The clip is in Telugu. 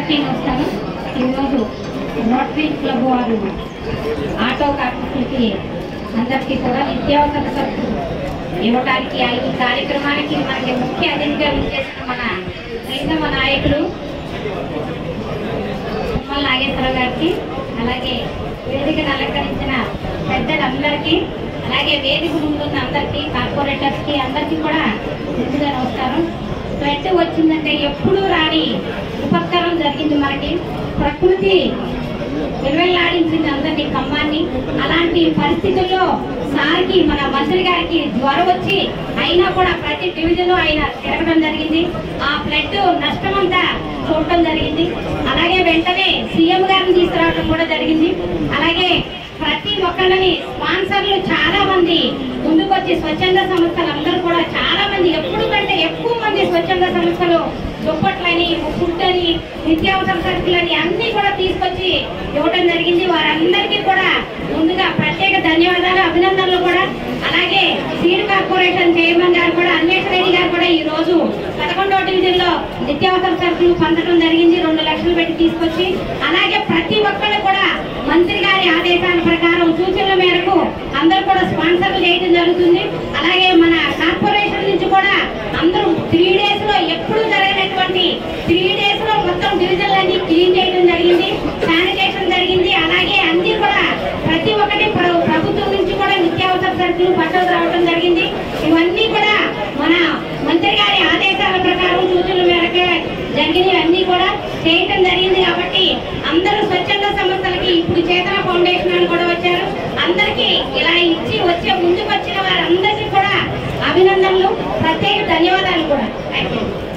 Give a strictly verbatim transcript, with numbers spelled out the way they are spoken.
అందరికీ నమస్కారం. ఈరోజు రోటరీ క్లబ్ వారు ఆటో కార్మికులకి అందరికీ కూడా నిత్యావసర సరుకులు ఇవ్వడానికి ఈ కార్యక్రమానికి మనకి ముఖ్య అతిథిగా విచ్చేసిన మన ప్రీతమ నాయకులు తుమ్మల నాగేశ్వరరావు గారికి, అలాగే వేదికను అలంకరించిన పెద్దలందరికీ, అలాగే వేదిక ముందున్న అందరికీ, కార్పొరేటర్స్కి అందరికీ కూడా ముందుగా నమస్కారం. ఫ్లడ్ వచ్చిందంటే ఎప్పుడూ రాని ఉపకరం జరిగింది. మనకి ప్రకృతి విలువెల్లాడించింది అందరినీ, ఖమ్మాన్ని. అలాంటి పరిస్థితుల్లో సార్కి, మన మంత్రి గారికి జ్వరం వచ్చి అయినా కూడా ప్రతి డివిజన్ ఆయన తిరగడం జరిగింది. ఆ ఫ్లడ్ నష్టం అంతా చూడటం జరిగింది. అలాగే వెంటనే సీఎం గారిని తీసుకురావడం కూడా జరిగింది. అలాగే ప్రతి ఒక్కళ్ళని స్పాన్సర్లు చాలా మంది ముందుకొచ్చి స్వచ్ఛంద సంస్థలు అందరూ కూడా చాలా మంది, ఎప్పుడు కంటే ఎక్కువ మంది స్వచ్ఛంద సంస్థలు దుప్పట్లని, ఫుడ్ అని, నిత్యావసర సరుకులని అన్ని కూడా తీసుకొచ్చి ఇవ్వడం జరిగింది. వారందరికీ కూడా ముందుగా ప్రత్యేక ధన్యవాదాలు, అభినందనలు కూడా. అలాగే సీడ్ కార్పొరేషన్ చైర్మన్ గారు కూడా, అన్వేష్ రెడ్డి గారు కూడా ఈ రోజు పదకొండవ డివిజన్ లో నిత్యావసర సరుకులు పంచడం జరిగింది, రెండు లక్షలు పెట్టి తీసుకొచ్చి. అలాగే ప్రతి ఒక్కళ్ళు కూడా మంత్రి గారి ఆదేశాల ప్రకారం, సూచనల మేరకు అందరూ కూడా స్పాన్సర్లు చేయడం జరుగుతుంది. అలాగే మన కార్పొరేషన్ నుంచి కూడా అందరూ త్రీ డేస్ లో ఎప్పుడు జరగనటువంటి త్రీ డేస్ లో మొత్తం డివిజన్లన్నీ క్లీన్ చేయడం జరిగింది, శానిటేషన్ జరిగింది. అలాగే అన్ని కూడా ప్రతి ఒక్కటి ప్రభుత్వం నుంచి కూడా నిత్యావసర సరుకులు బట్టలు రావడం జరిగింది. ఇవన్నీ కూడా మన మంత్రి గారి ఆదేశాల ప్రకారం, సూచనల మేరకు జరిగినవి అన్ని కూడా చేయటం జరిగింది. కాబట్టి అందరూ స్వచ్ఛంద సంస్థలకి ఇప్పుడు చేతన ఫౌండేషన్ అని కూడా వచ్చారు. అందరికీ ఇలా ఇచ్చి వచ్చే ముందుకు వచ్చిన వారందరికీ కూడా అభినందనలు, ప్రత్యేక ధన్యవాదాలు కూడా. Thank you.